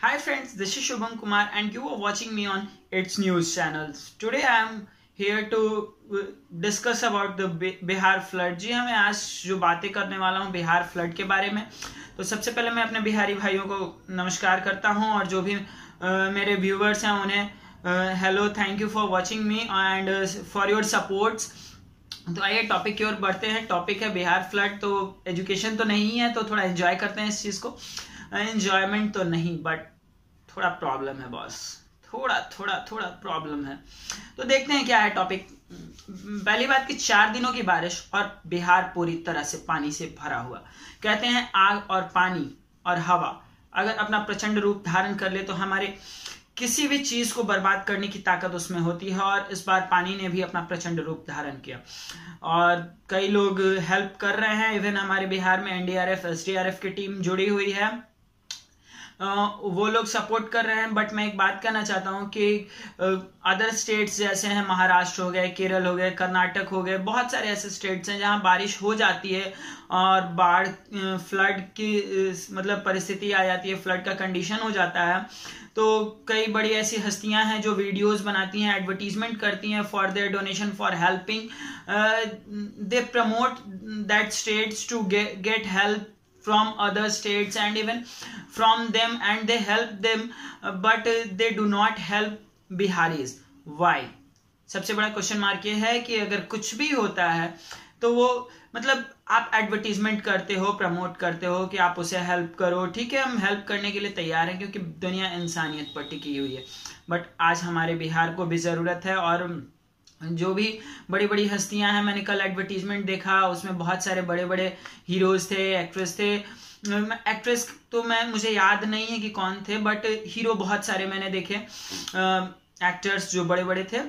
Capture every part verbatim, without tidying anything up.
Hi friends, this is Shubham Kumar and you are watching me on its news channels. Today I am here to discuss about the Bihar flood. जी हाँ, मैं आज जो बातें करने वाला हूँ बिहार फ्लड के बारे में। तो सबसे पहले मैं अपने बिहारी भाइयों को नमस्कार करता हूँ और जो भी uh, मेरे व्यूवर्स हैं उन्हें hello, thank you for watching me and for your supports. तो आइए टॉपिक की ओर बढ़ते हैं। टॉपिक है बिहार फ्लड। तो एजुकेशन तो नहीं है तो थोड़ा एंजॉय करते हैं इस चीज़ को। एंजॉयमेंट तो नहीं बट थोड़ा प्रॉब्लम है बॉस, थोड़ा थोड़ा थोड़ा प्रॉब्लम है। तो देखते हैं क्या है टॉपिक। पहली बात कि चार दिनों की बारिश और बिहार पूरी तरह से पानी से भरा हुआ। कहते हैं आग और पानी और हवा अगर अपना प्रचंड रूप धारण कर ले तो हमारे किसी भी चीज को बर्बाद करने की ताकत उसमें होती है। और इस बार पानी ने भी अपना प्रचंड रूप धारण किया और कई लोग हेल्प कर रहे हैं। इवन हमारे बिहार में N D R F S D R F की टीम जुड़ी हुई है, वो लोग सपोर्ट कर रहे हैं। बट मैं एक बात कहना चाहता हूँ कि अदर स्टेट्स जैसे हैं, महाराष्ट्र हो गए, केरल हो गए, कर्नाटक हो गए, बहुत सारे ऐसे स्टेट्स हैं जहाँ बारिश हो जाती है और बाढ़ फ्लड की मतलब परिस्थिति आ जाती है, फ्लड का कंडीशन हो जाता है। तो कई बड़ी ऐसी हस्तियां हैं जो वीडियोस बनाती हैं, एडवर्टीजमेंट करती हैं for their donation for helping. They promote that states to get help from other states and even from them and they help them uh, but uh, they do not help Biharis. Why? सबसे बड़ा question mark ये है कि अगर कुछ भी होता है तो वो मतलब आप एडवर्टीजमेंट करते हो, प्रमोट करते हो कि आप उसे हेल्प करो। ठीक है, हम हेल्प करने के लिए तैयार हैं क्योंकि दुनिया इंसानियत पर टिकी हुई है। बट आज हमारे बिहार को भी ज़रूरत है और जो भी बड़ी बड़ी हस्तियां हैं, मैंने कल एडवर्टीजमेंट देखा, उसमें बहुत सारे बड़े बड़े हीरोज थे, एक्ट्रेस थे। एक्ट्रेस तो मैं मुझे याद नहीं है कि कौन थे बट हीरो बहुत सारे मैंने देखे, एक्टर्स जो बड़े बड़े थे।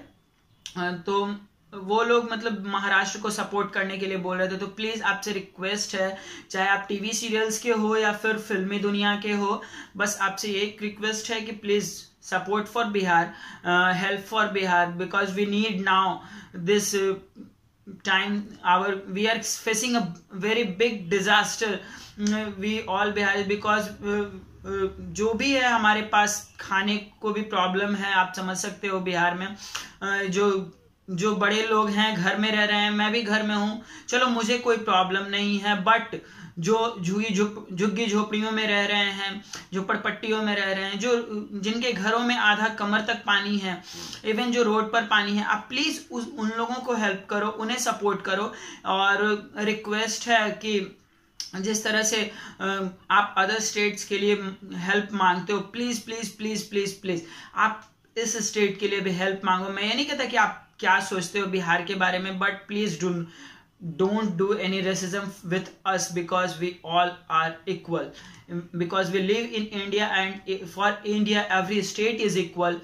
तो वो लोग मतलब महाराष्ट्र को सपोर्ट करने के लिए बोल रहे थे। तो प्लीज़ आपसे रिक्वेस्ट है, चाहे आप टीवी सीरियल्स के हो या फिर फिल्मी दुनिया के हो, बस आपसे एक रिक्वेस्ट है कि please support for Bihar, uh, help for Bihar because we need now this uh, time. Our we are facing a very big disaster. Uh, we all Bihar because uh, uh, जो भी है हमारे पास खाने को भी problem है, आप समझ सकते हो। बिहार में uh, जो जो बड़े लोग हैं घर में रह रहे हैं, मैं भी घर में हूँ, चलो मुझे कोई प्रॉब्लम नहीं है। बट जो झुगी झुप झुग्गी झोपड़ियों में रह रहे हैं, झोपड़पट्टियों में रह रहे हैं, जो जिनके घरों में आधा कमर तक पानी है, इवन जो रोड पर पानी है, आप प्लीज़ उस उन लोगों को हेल्प करो, उन्हें सपोर्ट करो। और रिक्वेस्ट है कि जिस तरह से आप अदर स्टेट्स के लिए हेल्प मांगते हो, please please please please please आप इस स्टेट के लिए भी हेल्प मांगो। मैं ये नहीं कहता कि आप क्या सोचते हो बिहार के बारे में, but please do don't do any racism with us because we all are equal, because we live in India and for India every state is equal,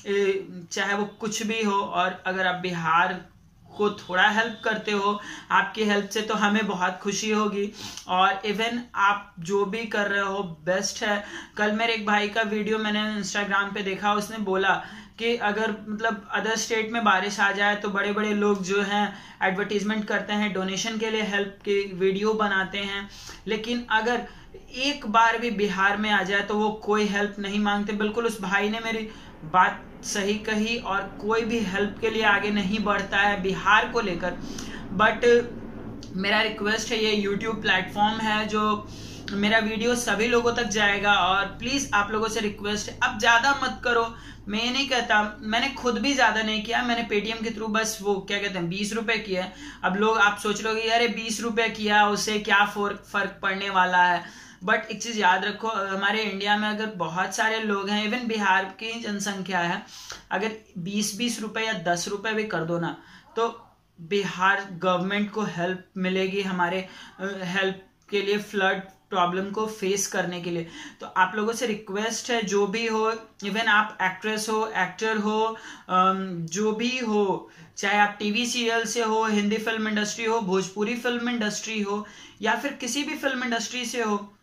चाहे वो कुछ भी हो। और अगर आप बिहार को थोड़ा हेल्प करते हो, आपकी हेल्प से तो हमें बहुत खुशी होगी। और इवन आप जो भी कर रहे हो बेस्ट है। कल मेरे एक भाई का वीडियो मैंने इंस्टाग्राम पे देखा, उसने बोला कि अगर मतलब अदर स्टेट में बारिश आ जाए तो बड़े बड़े लोग जो हैं एडवर्टीजमेंट करते हैं, डोनेशन के लिए हेल्प की वीडियो बनाते हैं, लेकिन अगर एक बार भी बिहार में आ जाए तो वो कोई हेल्प नहीं मांगते। बिल्कुल उस भाई ने मेरी बात सही कही और कोई भी हेल्प के लिए आगे नहीं बढ़ता है बिहार को लेकर। बट मेरा रिक्वेस्ट है, ये यूट्यूब प्लेटफॉर्म है जो मेरा वीडियो सभी लोगों तक जाएगा और प्लीज़ आप लोगों से रिक्वेस्ट है, अब ज़्यादा मत करो। मैं ये नहीं कहता, मैंने खुद भी ज़्यादा नहीं किया, मैंने पेटीएम के थ्रू बस वो क्या कहते हैं बीस रुपए किया। अब लोग आप सोच लोगे अरे बीस रुपए किया उससे क्या फ़र्क पड़ने वाला है। बट एक चीज़ याद रखो, हमारे इंडिया में अगर बहुत सारे लोग हैं, इवन बिहार की जनसंख्या है, अगर बीस बीस रुपए या दस रुपए भी कर दो ना तो बिहार गवर्नमेंट को हेल्प मिलेगी हमारे हेल्प के लिए, फ्लड प्रॉब्लम को फेस करने के लिए। तो आप लोगों से रिक्वेस्ट है, जो भी हो, इवन आप एक्ट्रेस हो, एक्टर हो, जो भी हो, चाहे आप टीवी सीरियल से हो, हिंदी फिल्म इंडस्ट्री हो, भोजपुरी फिल्म इंडस्ट्री हो या फिर किसी भी फिल्म इंडस्ट्री से हो,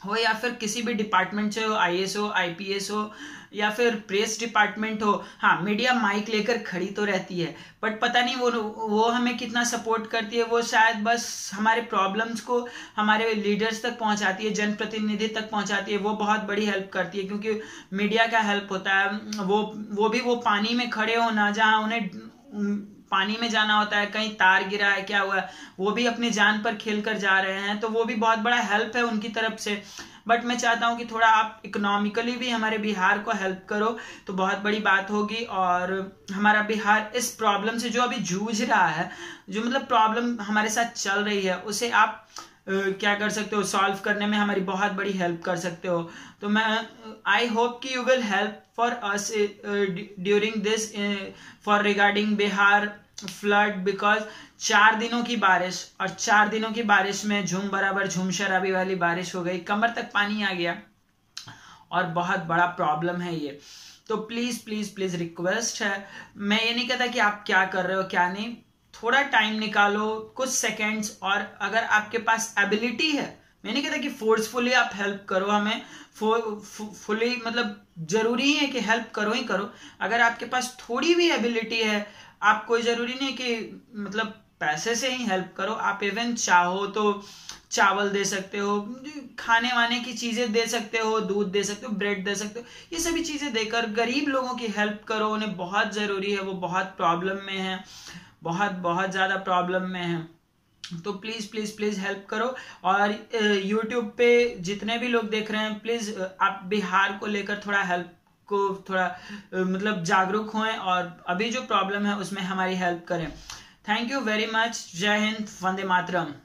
हो या फिर किसी भी डिपार्टमेंट से हो, आईएएस हो, आईपीएस हो या फिर प्रेस डिपार्टमेंट हो, हाँ मीडिया माइक लेकर खड़ी तो रहती है, बट पता नहीं वो वो हमें कितना सपोर्ट करती है। वो शायद बस हमारे प्रॉब्लम्स को हमारे लीडर्स तक पहुंचाती है, जनप्रतिनिधि तक पहुंचाती है, वो बहुत बड़ी हेल्प करती है। क्योंकि मीडिया का हेल्प होता है, वो वो भी वो पानी में खड़े हो ना, जहाँ उन्हें पानी में जाना होता है, कहीं तार गिरा है, क्या हुआ है, वो भी अपनी जान पर खेल कर जा रहे हैं, तो वो भी बहुत बड़ा हेल्प है उनकी तरफ से। बट मैं चाहता हूं कि थोड़ा आप इकोनॉमिकली भी हमारे बिहार को हेल्प करो तो बहुत बड़ी बात होगी। और हमारा बिहार इस प्रॉब्लम से जो अभी जूझ रहा है, जो मतलब प्रॉब्लम हमारे साथ चल रही है, उसे आप Uh, क्या कर सकते हो, सॉल्व करने में हमारी बहुत बड़ी हेल्प कर सकते हो। तो मैं आई होप कि you will help for us during this for regarding Bihar flood, because चार दिनों की बारिश, और चार दिनों की बारिश में झूम बराबर झूम शराबी वाली बारिश हो गई, कमर तक पानी आ गया और बहुत बड़ा प्रॉब्लम है ये। तो प्लीज प्लीज प्लीज रिक्वेस्ट है, मैं ये नहीं कहता कि आप क्या कर रहे हो क्या नहीं, थोड़ा टाइम निकालो, कुछ सेकेंड्स, और अगर आपके पास एबिलिटी है, मैं नहीं कहता कि फोर्सफुली आप हेल्प करो हमें, फुली मतलब जरूरी है कि हेल्प करो ही करो। अगर आपके पास थोड़ी भी एबिलिटी है, आप कोई जरूरी नहीं कि मतलब पैसे से ही हेल्प करो, आप इवन चाहो तो चावल दे सकते हो, खाने वाने की चीजें दे सकते हो, दूध दे सकते हो, ब्रेड दे सकते हो, ये सभी चीजें देकर गरीब लोगों की हेल्प करो, उन्हें बहुत जरूरी है, वो बहुत प्रॉब्लम में है, बहुत बहुत ज़्यादा प्रॉब्लम में है। तो प्लीज़ प्लीज़ प्लीज़ हेल्प करो। और यूट्यूब पे जितने भी लोग देख रहे हैं, प्लीज़ आप बिहार को लेकर थोड़ा हेल्प को थोड़ा मतलब जागरूक हों और अभी जो प्रॉब्लम है उसमें हमारी हेल्प करें। Thank you very much. जय हिंद, वंदे मातरम।